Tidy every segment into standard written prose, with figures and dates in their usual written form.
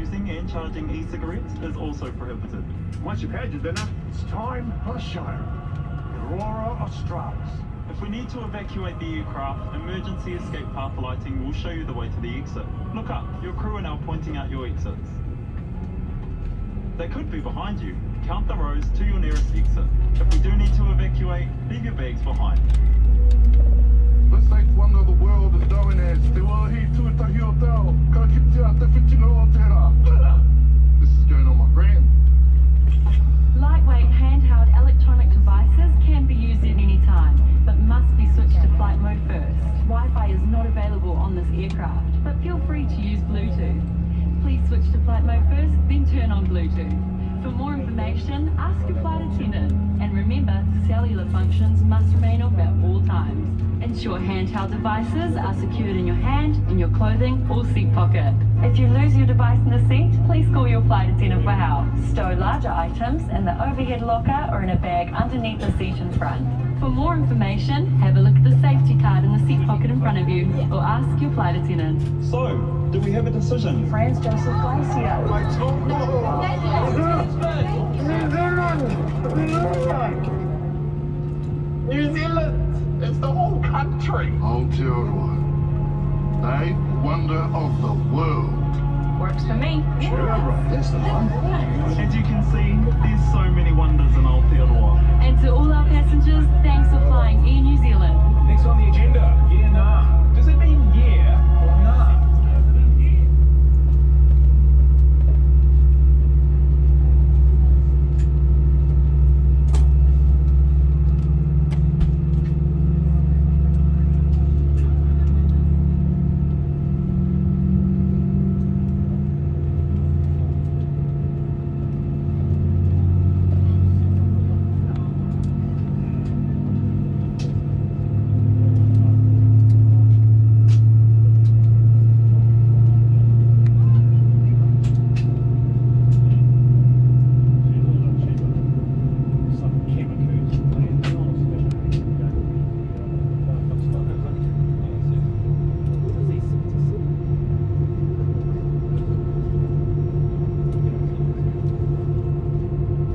using and charging e-cigarettes is also prohibited. Once you've had your dinner, it's time for the show. Aurora Australis. If we need to evacuate the aircraft, emergency escape path lighting will show you the way to the exit. Look up, your crew are now pointing out your exits. They could be behind you. Count the rows to your nearest exit. If we do need to evacuate, leave your bags behind. This eighth wonder of the world is known as Te Wāhi Tuatahi o Tau, ka kitea te whitino o te rā. This is going on my brand. Lightweight handheld electronic devices can be used at any time, but must be switched to flight mode first. Wi-Fi is not available on this aircraft, but feel free to use Bluetooth. Please switch to flight mode first, then turn on Bluetooth. For more information, ask your flight attendant. And remember, cellular functions must remain off at all times. Ensure handheld devices are secured in your hand, in your clothing, or seat pocket. If you lose your device in the seat, please call your flight attendant for help. Stow larger items in the overhead locker or in a bag underneath the seat in front. For more information, have a look at the safety card in the seat pocket in front of you, or ask your flight attendant. So, do we have a decision? Franz Joseph Glacier. New Zealand! It's the whole country! Aotearoa. The wonder of the world. Works for me. Sure, right, that's the one. As you can see, there's so many wonders in Aotearoa. And to all our passengers, thanks for flying Air New Zealand. Next on the agenda, yeah, nah. Does it mean yeah or nah?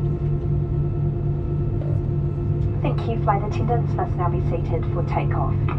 Flight attendants must now be seated for takeoff.